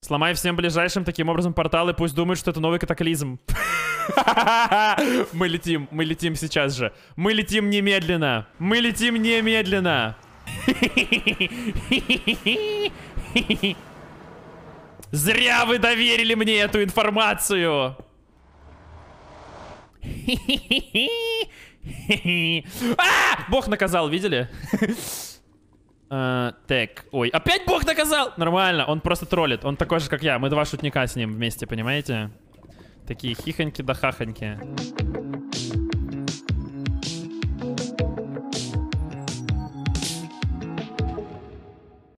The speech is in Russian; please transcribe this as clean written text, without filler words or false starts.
Сломай всем ближайшим таким образом порталы, пусть думают, что это новый катаклизм. Мы летим сейчас же. Мы летим немедленно. Мы летим немедленно. Зря вы доверили мне эту информацию. Бог наказал, видели? Так, ой, опять Бог наказал! Нормально, он просто троллит. Он такой же, как я. Мы два шутника с ним вместе, понимаете? Такие хихоньки да хахоньки.